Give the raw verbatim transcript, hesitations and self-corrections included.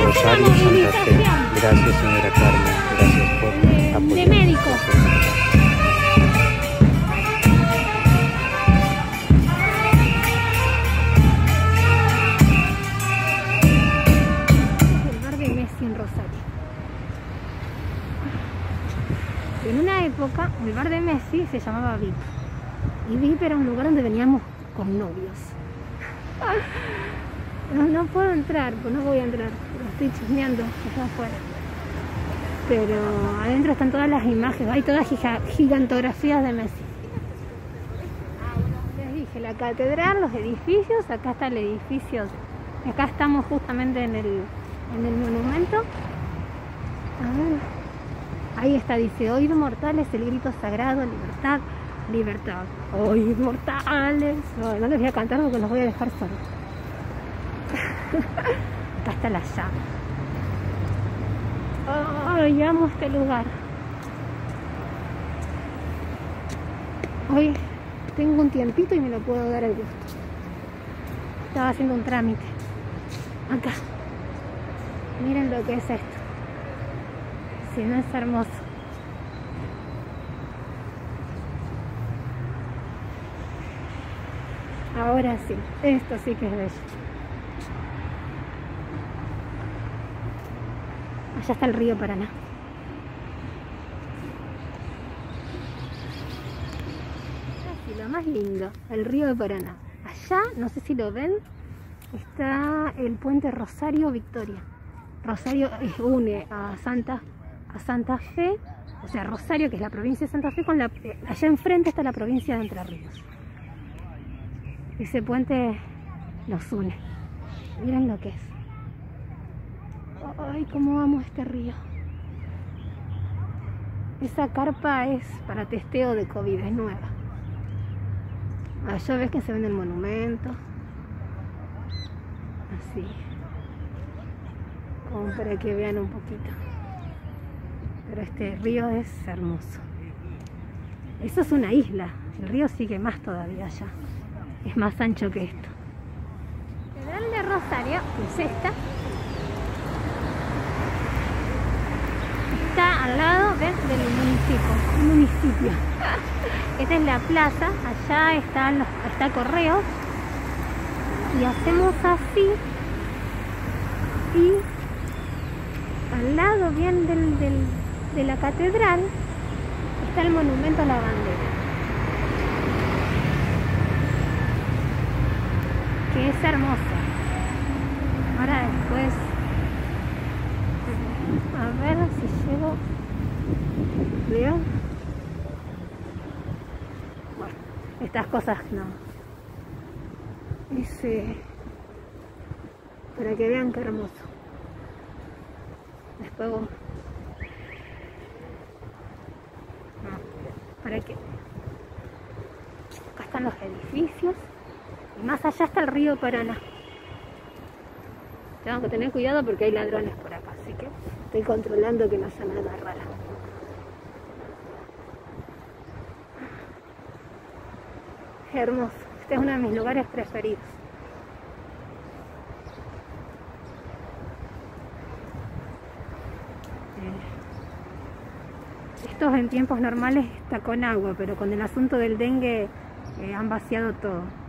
Rosario, Santa Fe. Gracias, señora Carmen. Gracias por apoyar. De médico. El bar de Messi en Rosario. En una época, el bar de Messi se llamaba V I P. Y V I P era un lugar donde veníamos con novios. No, no puedo entrar, pues no voy a entrar. Lo estoy chismeando allá afuera. Pero adentro están todas las imágenes, hay todas giga, gigantografías de Messi. Les dije, la catedral, los edificios, acá está el edificio. Acá estamos justamente en el, en el monumento. A ver. Ahí está, dice, oíd mortales, el grito sagrado, libertad, libertad. Oíd mortales. No, no les voy a cantar porque los voy a dejar solos. Acá está la llave. Ay, amo este lugar. Hoy tengo un tiempito y me lo puedo dar el gusto. Estaba haciendo un trámite. Acá. Miren lo que es esto. Si no es hermoso. Ahora sí, esto sí que es bello. Allá está el río Paraná. Así, lo más lindo, el río de Paraná. Allá, no sé si lo ven, está el puente Rosario Victoria. Rosario une a Santa, a Santa Fe, o sea, Rosario, que es la provincia de Santa Fe, con la, allá enfrente está la provincia de Entre Ríos. Ese puente nos une. Miren lo que es. Ay, cómo amo este río. Esa carpa es para testeo de COVID, es nueva. Allá ves que se ve en el monumento. Así. Como para que vean un poquito. Pero este río es hermoso. Eso es una isla. El río sigue más todavía allá. Es más ancho que esto. La Catedral de Rosario es esta. Está al lado, ¿ves? Del municipio. Un municipio. Esta es la plaza. Allá están los, está Correos. Y hacemos así. Y al lado bien del, del, de la catedral está el monumento a la bandera. Que es hermoso. Ahora después, a ver si llego. ¿Vean? Bueno, estas cosas no. Dice, para que vean qué hermoso. Después, no, para que. Acá están los edificios. Y más allá está el río Paraná. Tengo que tener cuidado porque hay ladrones por acá, así que estoy controlando que no haya nada raro. Hermoso. Este es uno de mis lugares preferidos. Estos en tiempos normales está con agua, pero con el asunto del dengue eh, han vaciado todo.